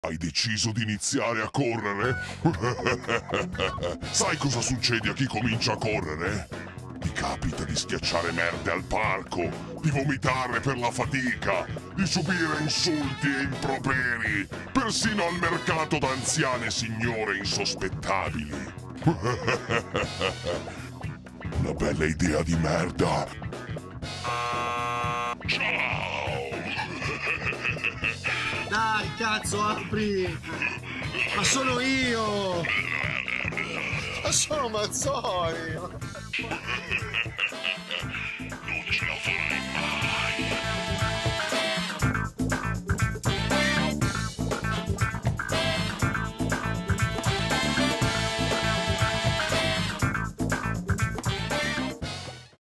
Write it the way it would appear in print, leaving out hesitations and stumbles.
Hai deciso di iniziare a correre? Sai cosa succede a chi comincia a correre? Ti capita di schiacciare merde al parco, di vomitare per la fatica, di subire insulti e improperi, persino al mercato da anziane signore insospettabili. Una bella idea di merda. Ciao! Dai, cazzo, apri! Ma sono io! Ma sono Mazzoni! Non ce la farai!